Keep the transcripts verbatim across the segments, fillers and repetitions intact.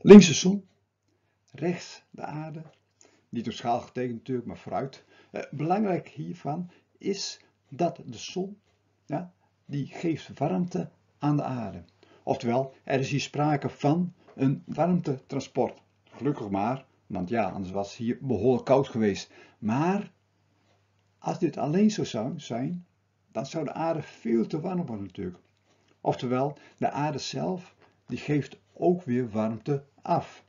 Links de zon, rechts de aarde. Niet op schaal getekend natuurlijk, maar vooruit. Eh, belangrijk hiervan is dat de zon, ja, die geeft warmte aan de aarde. Oftewel, er is hier sprake van een warmtetransport. Gelukkig maar, want ja, anders was het hier behoorlijk koud geweest. Maar als dit alleen zo zou zijn, dan zou de aarde veel te warm worden natuurlijk. Oftewel, de aarde zelf, die geeft ook weer warmte af.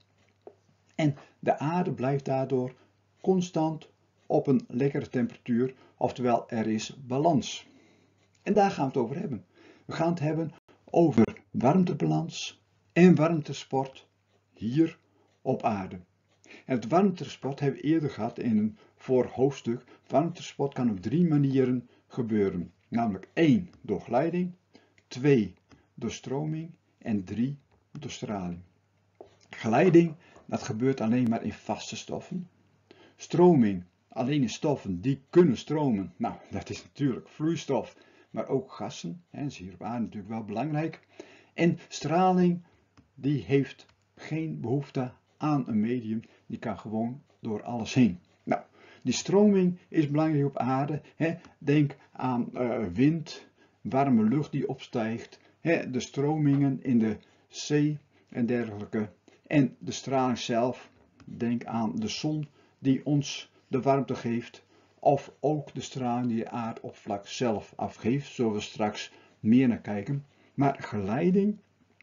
En de aarde blijft daardoor constant op een lekkere temperatuur, oftewel er is balans. En daar gaan we het over hebben. We gaan het hebben over warmtebalans en warmtesport hier op aarde. En het warmtesport hebben we eerder gehad in een vorig hoofdstuk. Warmtesport kan op drie manieren gebeuren. Namelijk één door glijding, twee door stroming en drie door straling. Glijding, dat gebeurt alleen maar in vaste stoffen. Stroming, alleen in stoffen die kunnen stromen. Nou, dat is natuurlijk vloeistof, maar ook gassen. Dat is hier op aarde natuurlijk wel belangrijk. En straling, die heeft geen behoefte aan een medium. Die kan gewoon door alles heen. Nou, die stroming is belangrijk op aarde. Hè. Denk aan uh, wind, warme lucht die opstijgt. Hè, de stromingen in de zee en dergelijke. En de straling zelf, denk aan de zon die ons de warmte geeft. Of ook de straling die de aardoppervlak zelf afgeeft. Zullen we straks meer naar kijken. Maar geleiding,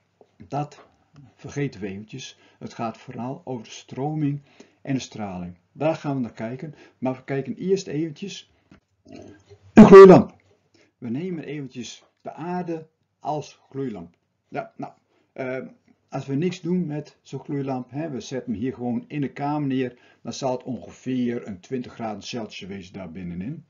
dat vergeten we eventjes. Het gaat vooral over de stroming en de straling. Daar gaan we naar kijken. Maar we kijken eerst eventjes een gloeilamp. We nemen eventjes de aarde als gloeilamp. Ja, nou, uh, als we niks doen met zo'n gloeilamp, hè, we zetten hem hier gewoon in de kamer neer, dan zal het ongeveer een twintig graden Celsius wezen daar binnenin.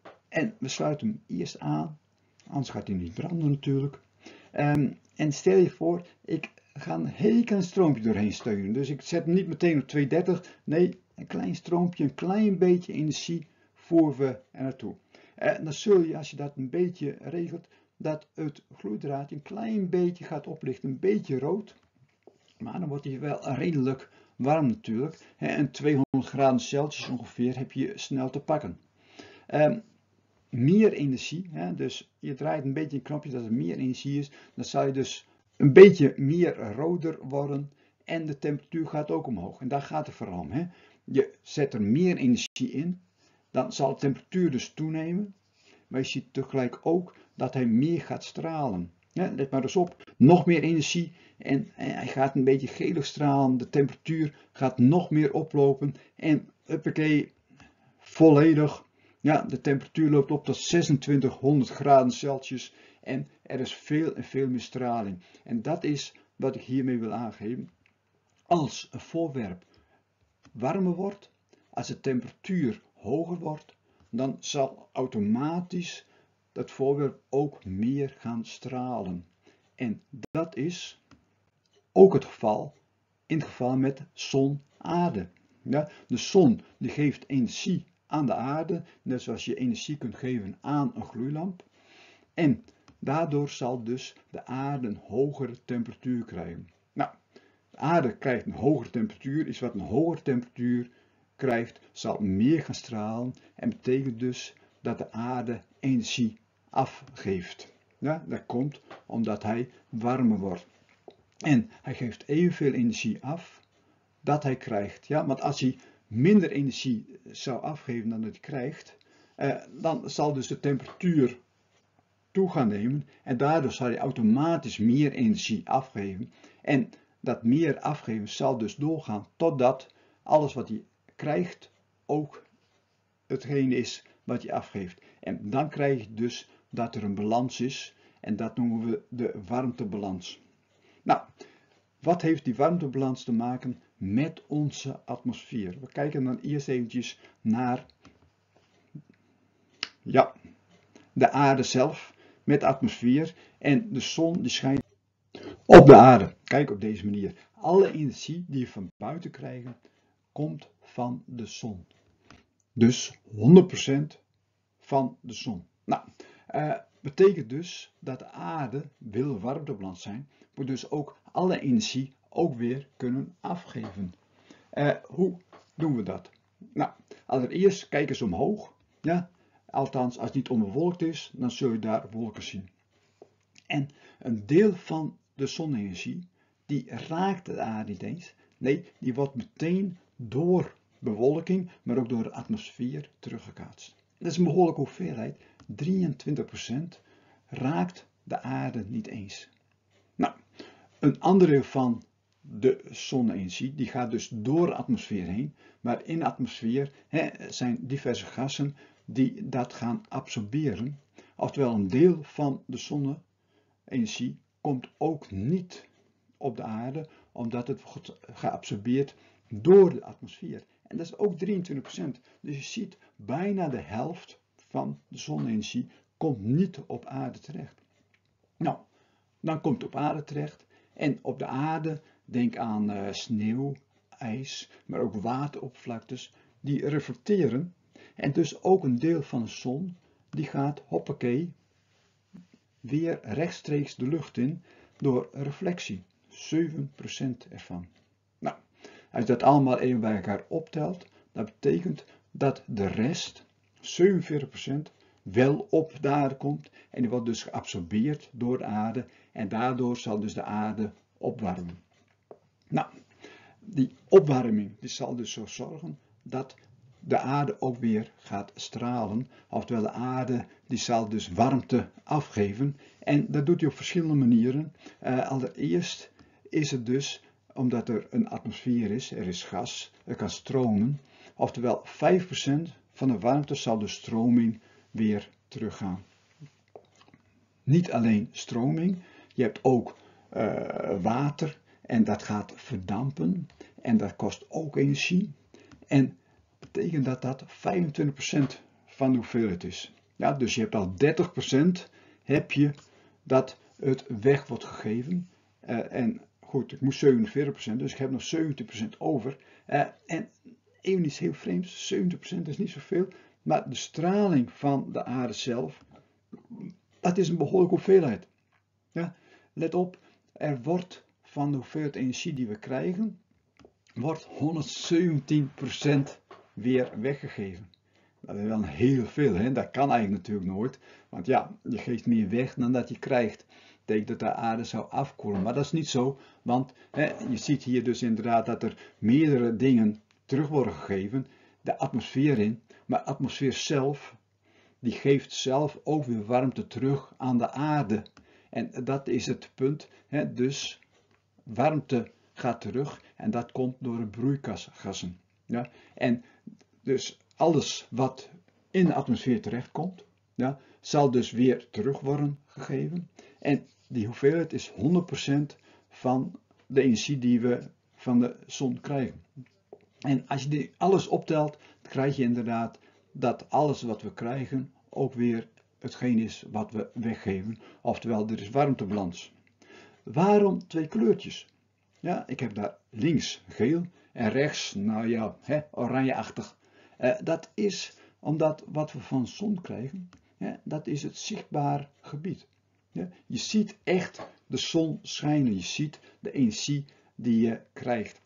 En we sluiten hem eerst aan, anders gaat hij niet branden natuurlijk. Um, en stel je voor, ik ga een heel klein stroompje doorheen steunen. Dus ik zet hem niet meteen op tweehonderddertig, nee, een klein stroompje, een klein beetje energie voeren we er naartoe. En dan zul je, als je dat een beetje regelt, dat het gloeidraadje een klein beetje gaat oplichten, een beetje rood. Maar dan wordt hij wel redelijk warm natuurlijk. En tweehonderd graden Celsius ongeveer heb je snel te pakken. Um, meer energie, hè, dus je draait een beetje een knopje dat er meer energie is. Dan zal je dus een beetje meer roder worden. En de temperatuur gaat ook omhoog. En daar gaat het vooral om. Hè. Je zet er meer energie in. Dan zal de temperatuur dus toenemen. Maar je ziet tegelijk ook dat hij meer gaat stralen. Ja, let maar eens op, nog meer energie en, en hij gaat een beetje gelig stralen. De temperatuur gaat nog meer oplopen en uppakee, volledig. Ja, de temperatuur loopt op tot zesentwintighonderd graden Celsius en er is veel en veel meer straling. En dat is wat ik hiermee wil aangeven. Als een voorwerp warmer wordt, als de temperatuur hoger wordt, dan zal automatisch dat voorwerp ook meer gaan stralen. En dat is ook het geval in het geval met zon-aarde. Ja, de zon die geeft energie aan de aarde, net zoals je energie kunt geven aan een gloeilamp. En daardoor zal dus de aarde een hogere temperatuur krijgen. Nou, de aarde krijgt een hogere temperatuur, is wat een hogere temperatuur krijgt, zal meer gaan stralen en betekent dus dat de aarde energie afgeeft. Ja, dat komt omdat hij warmer wordt. En hij geeft evenveel energie af dat hij krijgt. Ja, want als hij minder energie zou afgeven dan dat hij krijgt, eh, dan zal dus de temperatuur toe gaan nemen en daardoor zal hij automatisch meer energie afgeven. En dat meer afgeven zal dus doorgaan totdat alles wat hij krijgt ook hetgene is wat hij afgeeft. En dan krijg je dus dat er een balans is en dat noemen we de warmtebalans. Nou, wat heeft die warmtebalans te maken met onze atmosfeer? We kijken dan eerst eventjes naar ja, de aarde zelf met de atmosfeer en de zon die schijnt op de aarde. Kijk op deze manier. Alle energie die we van buiten krijgen komt van de zon. Dus honderd procent van de zon. Nou, uh, betekent dus dat de aarde, wil warmtebalans zijn, moet dus ook alle energie ook weer kunnen afgeven. Uh, hoe doen we dat? Nou, allereerst kijk eens omhoog. Ja? Althans, als het niet onbewolkt is, dan zul je daar wolken zien. En een deel van de zonne-energie, die raakt de aarde niet eens. Nee, die wordt meteen door bewolking, maar ook door de atmosfeer teruggekaatst. Dat is een behoorlijke hoeveelheid. drieëntwintig procent raakt de aarde niet eens. Nou, een ander deel van de zonne-energie, die gaat dus door de atmosfeer heen. Maar in de atmosfeer hè, zijn diverse gassen die dat gaan absorberen. Oftewel een deel van de zonne-energie komt ook niet op de aarde, omdat het wordt geabsorbeerd door de atmosfeer. En dat is ook drieëntwintig procent. Dus je ziet, bijna de helft van de zonne-energie komt niet op aarde terecht. Nou, dan komt het op aarde terecht. En op de aarde, denk aan uh, sneeuw, ijs, maar ook wateroppervlaktes, die reflecteren. En dus ook een deel van de zon, die gaat, hoppakee, weer rechtstreeks de lucht in door reflectie. zeven procent ervan. Nou, als je dat allemaal even bij elkaar optelt, dat betekent dat de rest, zevenenveertig procent, wel op de aarde komt. En die wordt dus geabsorbeerd door de aarde. En daardoor zal dus de aarde opwarmen. Nou, die opwarming die zal dus zo zorgen dat de aarde ook weer gaat stralen. Oftewel de aarde die zal dus warmte afgeven. En dat doet hij op verschillende manieren. Uh, allereerst is het dus omdat er een atmosfeer is, er is gas, er kan stromen. Oftewel vijf procent van de warmte zal de stroming weer teruggaan. Niet alleen stroming, je hebt ook uh, water en dat gaat verdampen en dat kost ook energie. En betekent dat dat vijfentwintig procent van de hoeveelheid is. Ja, dus je hebt al dertig procent heb je dat het weg wordt gegeven. Uh, en goed, ik moest zevenenveertig procent, dus ik heb nog zeventig procent over. Uh, en even iets heel vreemds, zeventig procent is niet zoveel. Maar de straling van de aarde zelf, dat is een behoorlijke hoeveelheid. Ja, let op, er wordt van de hoeveelheid energie die we krijgen, wordt honderdzeventien procent weer weggegeven. Dat is wel heel veel, hè? Dat kan eigenlijk natuurlijk nooit. Want ja, je geeft meer weg dan dat je krijgt. Dat betekent dat de aarde zou afkoelen. Maar dat is niet zo, want hè, je ziet hier dus inderdaad dat er meerdere dingen terug worden gegeven. De atmosfeer in, maar de atmosfeer zelf, die geeft zelf ook weer warmte terug aan de aarde. En dat is het punt. Hè? Dus warmte gaat terug en dat komt door de broeikasgassen. Ja? En dus alles wat in de atmosfeer terechtkomt, ja, zal dus weer terug worden gegeven. En die hoeveelheid is honderd procent van de energie die we van de zon krijgen. En als je die alles optelt, dan krijg je inderdaad dat alles wat we krijgen ook weer hetgeen is wat we weggeven. Oftewel, er is warmtebalans. Waarom twee kleurtjes? Ja, ik heb daar links geel en rechts, nou ja, hè, oranjeachtig. Uh, dat is omdat wat we van de zon krijgen, ja, dat is het zichtbaar gebied. Ja, je ziet echt de zon schijnen, je ziet de energie die je krijgt.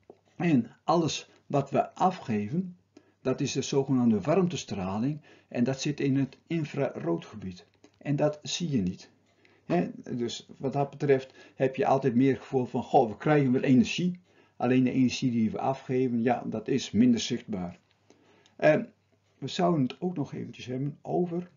En alles wat we afgeven, dat is de zogenaamde warmtestraling en dat zit in het infraroodgebied. En dat zie je niet. He, dus wat dat betreft heb je altijd meer het gevoel van, goh, we krijgen wel energie. Alleen de energie die we afgeven, ja, dat is minder zichtbaar. En we zouden het ook nog eventjes hebben over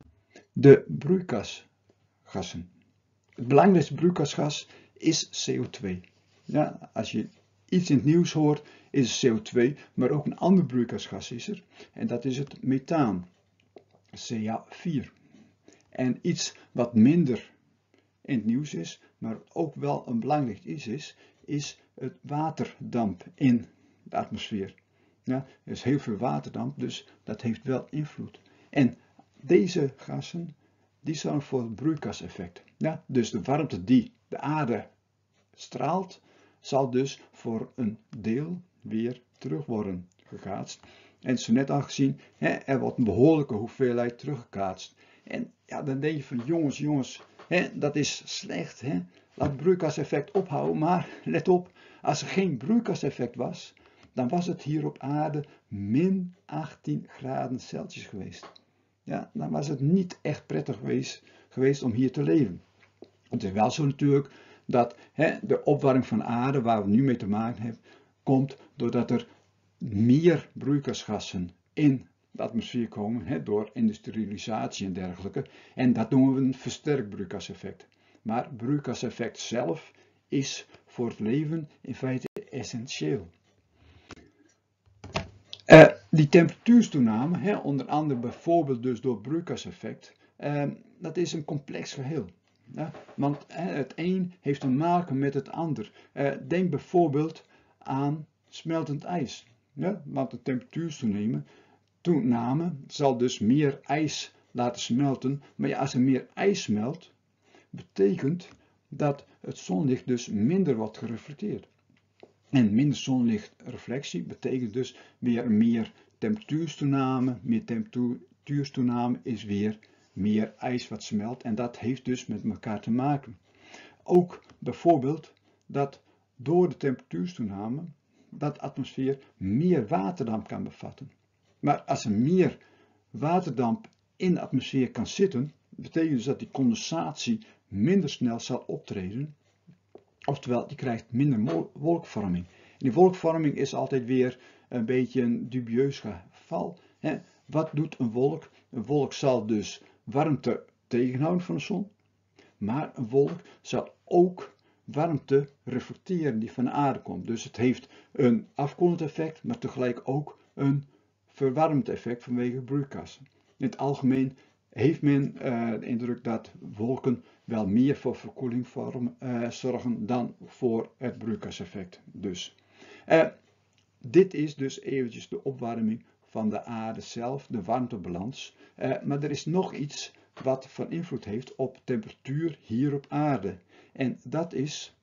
de broeikasgassen. Het belangrijkste broeikasgas is C O twee. Ja, als je iets in het nieuws hoort, is het C O twee, maar ook een ander broeikasgas is er. En dat is het methaan, C A vier. En iets wat minder in het nieuws is, maar ook wel een belangrijk iets is, is het waterdamp in de atmosfeer. Ja, er is heel veel waterdamp, dus dat heeft wel invloed. En deze gassen, die zorgen voor het broeikaseffect. Ja, dus de warmte die de aarde straalt, zal dus voor een deel weer terug worden gekaatst. En zo net al gezien, hè, er wordt een behoorlijke hoeveelheid teruggekaatst. En ja, dan denk je van jongens, jongens, hè, dat is slecht. Hè? laat het broeikaseffect ophouden, maar let op, als er geen broeikaseffect was, dan was het hier op aarde min achttien graden Celsius geweest. Ja, dan was het niet echt prettig geweest, geweest om hier te leven. Het is wel zo natuurlijk dat hè, de opwarming van aarde, waar we nu mee te maken hebben, komt doordat er meer broeikasgassen in de atmosfeer komen, hè, door industrialisatie en dergelijke. En dat noemen we een versterkt broeikaseffect. Maar het broeikaseffect zelf is voor het leven in feite essentieel. Uh, die temperatuurstoename, hè, onder andere bijvoorbeeld dus door het broeikaseffect, uh, dat is een complex geheel. Ja, want hè, het een heeft te maken met het ander. Uh, denk bijvoorbeeld aan smeltend ijs. Ja, want de temperatuurstoename toename zal dus meer ijs laten smelten. Maar ja, als er meer ijs smelt, betekent dat het zonlicht dus minder wordt gereflecteerd. En minder zonlichtreflectie betekent dus weer meer temperatuurstoename. Meer temperatuurstoename is weer meer ijs wat smelt. En dat heeft dus met elkaar te maken. Ook bijvoorbeeld dat door de temperatuurstoename dat de atmosfeer meer waterdamp kan bevatten. Maar als er meer waterdamp in de atmosfeer kan zitten, betekent dus dat die condensatie minder snel zal optreden. Oftewel, je krijgt minder wolkvorming. En die wolkvorming is altijd weer een beetje een dubieus geval. Hè? Wat doet een wolk? Een wolk zal dus warmte tegenhouden van de zon. Maar een wolk zal ook warmte reflecteren die van de aarde komt. Dus het heeft een afkoelend effect, maar tegelijk ook een verwarmend effect vanwege broeikassen. In het algemeen heeft men uh, de indruk dat wolken wel meer voor verkoeling vorm, uh, zorgen dan voor het broeikaseffect. Dus. Uh, dit is dus eventjes de opwarming van de aarde zelf, de warmtebalans. Uh, maar er is nog iets wat van invloed heeft op temperatuur hier op aarde. En dat is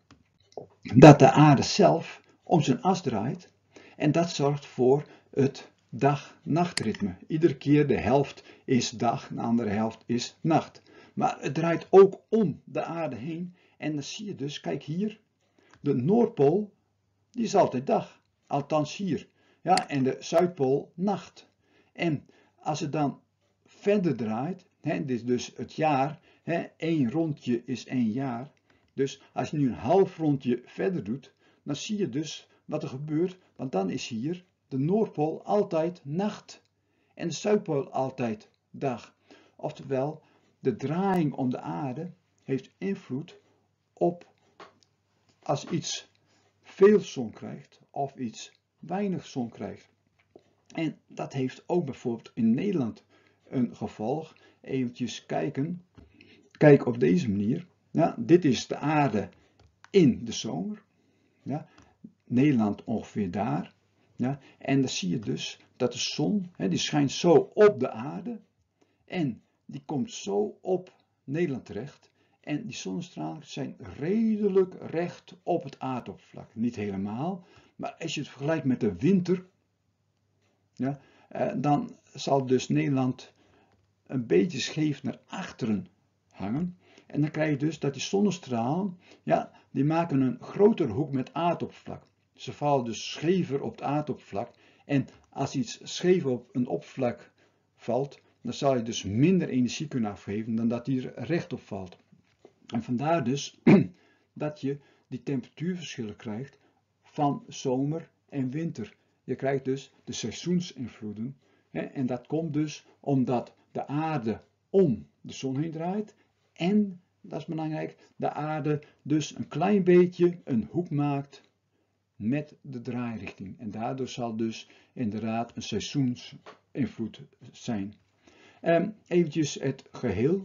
dat de aarde zelf om zijn as draait. En dat zorgt voor het dag-nachtritme. Iedere keer de helft is dag, de andere helft is nacht. Maar het draait ook om de aarde heen. En dan zie je dus, kijk hier, de Noordpool, die is altijd dag. Althans hier. Ja, en de Zuidpool nacht. En als het dan verder draait, hè, dit is dus het jaar, hè, één rondje is één jaar. Dus als je nu een half rondje verder doet, dan zie je dus wat er gebeurt. Want dan is hier de Noordpool altijd nacht. En de Zuidpool altijd dag. Oftewel, de draaiing om de aarde heeft invloed op als iets veel zon krijgt of iets weinig zon krijgt. En dat heeft ook bijvoorbeeld in Nederland een gevolg. Eventjes kijken. Kijk op deze manier. Ja, dit is de aarde in de zomer. Ja, Nederland ongeveer daar. Ja, en dan zie je dus dat de zon, hè, die schijnt zo op de aarde. En die komt zo op Nederland terecht. En die zonnestralen zijn redelijk recht op het aardoppervlak. Niet helemaal, maar als je het vergelijkt met de winter, ja, eh, dan zal dus Nederland een beetje scheef naar achteren hangen. En dan krijg je dus dat die zonnestralen, ja, die maken een grotere hoek met aardoppervlak. Ze vallen dus schever op het aardoppervlak. En als iets scheef op een oppervlak valt, dan zal je dus minder energie kunnen afgeven dan dat die er rechtop valt. En vandaar dus dat je die temperatuurverschillen krijgt van zomer en winter. Je krijgt dus de seizoensinvloeden. Hè, en dat komt dus omdat de aarde om de zon heen draait. En, dat is belangrijk, de aarde dus een klein beetje een hoek maakt met de draairichting. En daardoor zal dus inderdaad een seizoensinvloed zijn. En eventjes het geheel.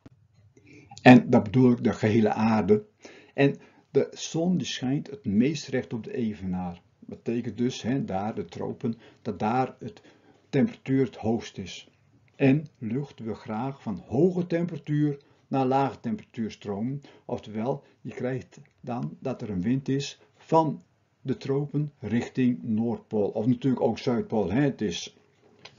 En dat bedoel ik de gehele aarde. En de zon die schijnt het meest recht op de evenaar. Dat betekent dus, hè, daar de tropen, dat daar het temperatuur het hoogst is. En lucht wil graag van hoge temperatuur naar lage temperatuur stromen. Oftewel, je krijgt dan dat er een wind is van de tropen richting Noordpool. Of natuurlijk ook Zuidpool. Hè. Het is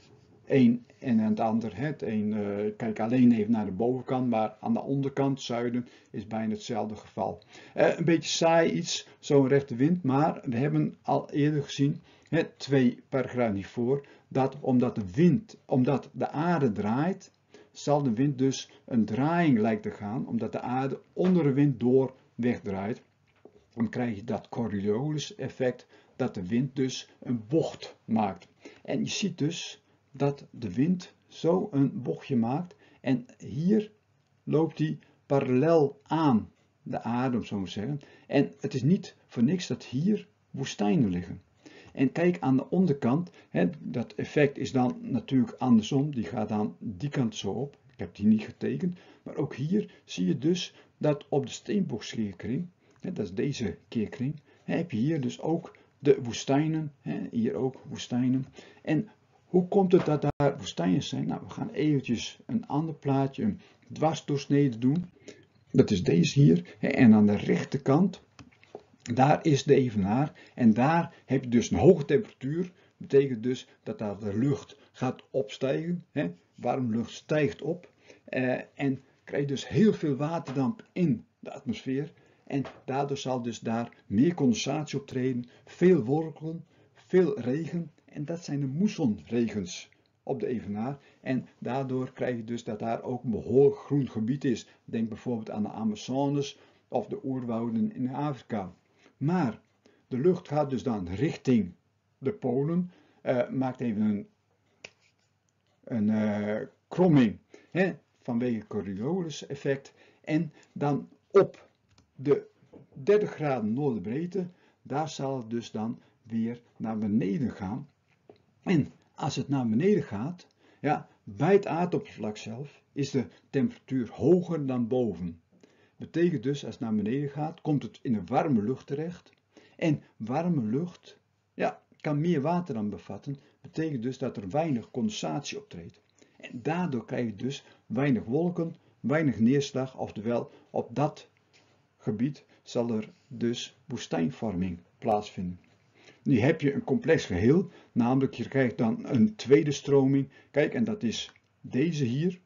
een en het ander. Het een, uh, kijk alleen even naar de bovenkant, maar aan de onderkant, zuiden, is bijna hetzelfde geval. Uh, een beetje saai iets, zo'n rechte wind, maar we hebben al eerder gezien, hè, twee paragrafen hiervoor, dat omdat de wind, omdat de aarde draait, zal de wind dus een draaiing lijkt te gaan, omdat de aarde onder de wind door wegdraait. Dan krijg je dat Coriolis effect, dat de wind dus een bocht maakt. En je ziet dus dat de wind zo een bochtje maakt en hier loopt hij parallel aan de aarde, om zo te zeggen. En het is niet voor niks dat hier woestijnen liggen. En kijk aan de onderkant, hè, dat effect is dan natuurlijk andersom, die gaat dan die kant zo op. Ik heb die niet getekend, maar ook hier zie je dus dat op de steenbokkeerkring, dat is deze keerkring, heb je hier dus ook de woestijnen, hier ook woestijnen. En hoe komt het dat daar woestijnen zijn? Nou, we gaan eventjes een ander plaatje, een dwarsdoorsnede doen. Dat is deze hier, en aan de rechterkant, daar is de evenaar en daar heb je dus een hoge temperatuur. Betekent dus dat daar de lucht gaat opstijgen. Hè? Warmlucht stijgt op eh, en krijg je dus heel veel waterdamp in de atmosfeer. En daardoor zal dus daar meer condensatie optreden, veel wolken, veel regen. En dat zijn de moessonregens op de evenaar. En daardoor krijg je dus dat daar ook een behoorlijk groen gebied is. Denk bijvoorbeeld aan de Amazones of de oerwouden in Afrika. Maar de lucht gaat dus dan richting de polen. Uh, maakt even een, een uh, kromming, hè, vanwege Coriolis effect. En dan op de dertig graden noordenbreedte, daar zal het dus dan weer naar beneden gaan. En als het naar beneden gaat, ja, bij het aardoppervlak zelf is de temperatuur hoger dan boven. Betekent dus, als het naar beneden gaat, komt het in een warme lucht terecht. En warme lucht, ja, kan meer water dan bevatten. Betekent dus dat er weinig condensatie optreedt. En daardoor krijg je dus weinig wolken, weinig neerslag. Oftewel, op dat gebied zal er dus woestijnvorming plaatsvinden. Nu heb je een complex geheel, namelijk je krijgt dan een tweede stroming. Kijk, en dat is deze hier.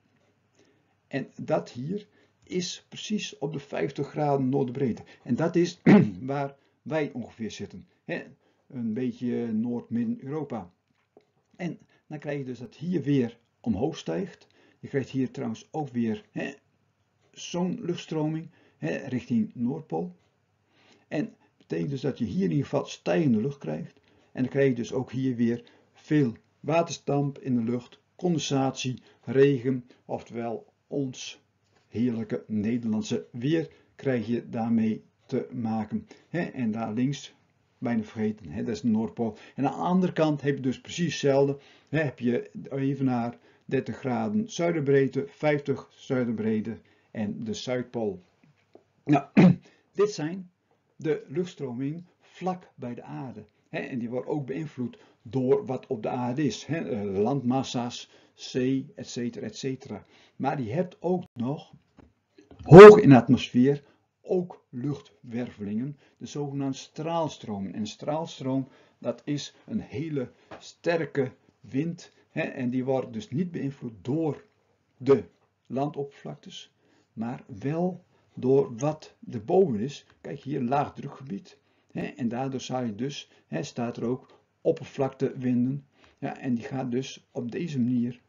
En dat hier is precies op de vijftig graden noordenbreedte. En dat is waar wij ongeveer zitten. Hè? Een beetje Noord-Midden-Europa. En dan krijg je dus dat hier weer omhoog stijgt. Je krijgt hier trouwens ook weer zo'n luchtstroming hè, richting Noordpool. En dat betekent dus dat je hier in ieder geval stijgende lucht krijgt. En dan krijg je dus ook hier weer veel waterstamp in de lucht, condensatie, regen, oftewel ons heerlijke Nederlandse weer krijg je daarmee te maken. He, en daar links, bijna vergeten, he, dat is de Noordpool. En aan de andere kant heb je dus precies hetzelfde. He, heb je evenaar dertig graden zuiderbreedte, vijftig zuiderbreedte en de Zuidpool. Nou, dit zijn de luchtstromingen vlak bij de aarde. He, en die worden ook beïnvloed door wat op de aarde is. He, landmassa's, zee, et cetera, et cetera. Maar je hebt ook nog hoog in de atmosfeer ook luchtwervelingen, de zogenaamde straalstromen. En straalstroom, dat is een hele sterke wind. Hè, en die wordt dus niet beïnvloed door de landoppervlaktes, maar wel door wat erboven is. Kijk hier, laagdrukgebied. Hè, en daardoor zou je dus, hè, staat er ook oppervlaktewinden. Ja, en die gaat dus op deze manier.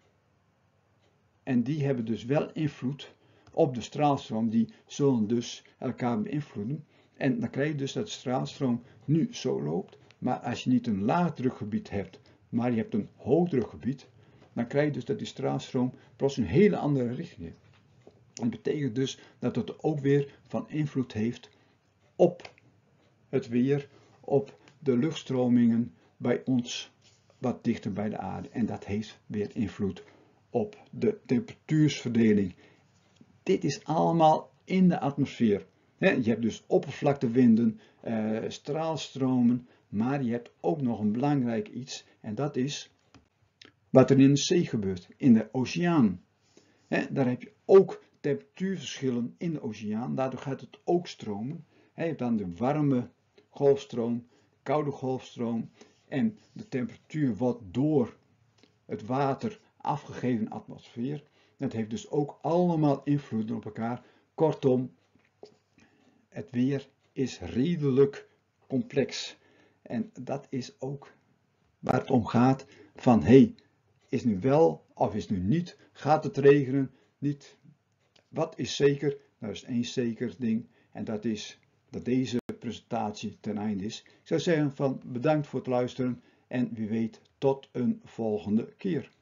En die hebben dus wel invloed op de straalstroom. Die zullen dus elkaar beïnvloeden. En dan krijg je dus dat de straalstroom nu zo loopt. Maar als je niet een laagdrukgebied hebt, maar je hebt een hoogdrukgebied, dan krijg je dus dat die straalstroom plots een hele andere richting heeft. Dat betekent dus dat het ook weer van invloed heeft op het weer, op de luchtstromingen bij ons wat dichter bij de aarde. En dat heeft weer invloed op de temperatuursverdeling. Dit is allemaal in de atmosfeer. Je hebt dus oppervlaktewinden, uh, straalstromen, maar je hebt ook nog een belangrijk iets. En dat is wat er in de zee gebeurt, in de oceaan. Daar heb je ook temperatuurverschillen in de oceaan, daardoor gaat het ook stromen. Je hebt dan de warme golfstroom, koude golfstroom en de temperatuur wordt door het water afgegeven atmosfeer. Dat heeft dus ook allemaal invloeden op elkaar. Kortom, het weer is redelijk complex. En dat is ook waar het om gaat van, hey, is nu wel of is nu niet, gaat het regenen, niet. Wat is zeker? Dat is één zeker ding en dat is dat deze presentatie ten einde is. Ik zou zeggen van bedankt voor het luisteren en wie weet tot een volgende keer.